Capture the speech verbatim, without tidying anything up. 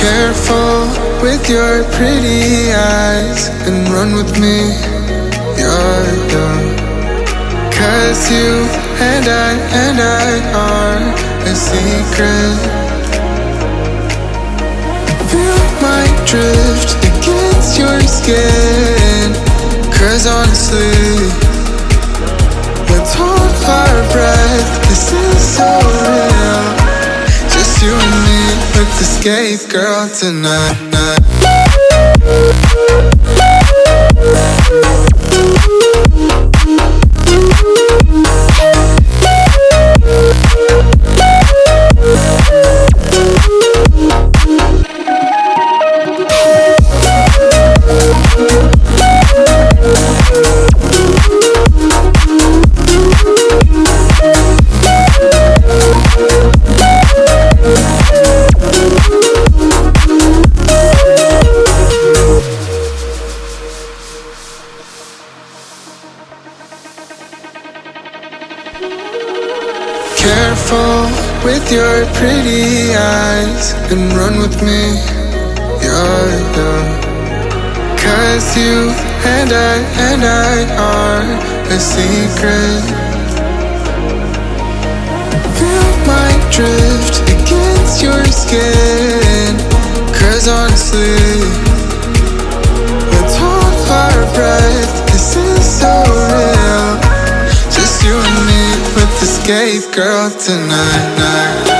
Careful with your pretty eyes and run with me, you're young. Cause you and I and I are a secret. Feel my drift against your skin. Cause honestly, let's hold our breath, this is so real. Just you and me, let's escape, girl, tonight. Careful with your pretty eyes and run with me, you're young. Cause you and I and I are a secret. Feel my drift against your skin. Cause honestly, let's hold our breath, this is so real. Just you and me, let's escape, girl, tonight.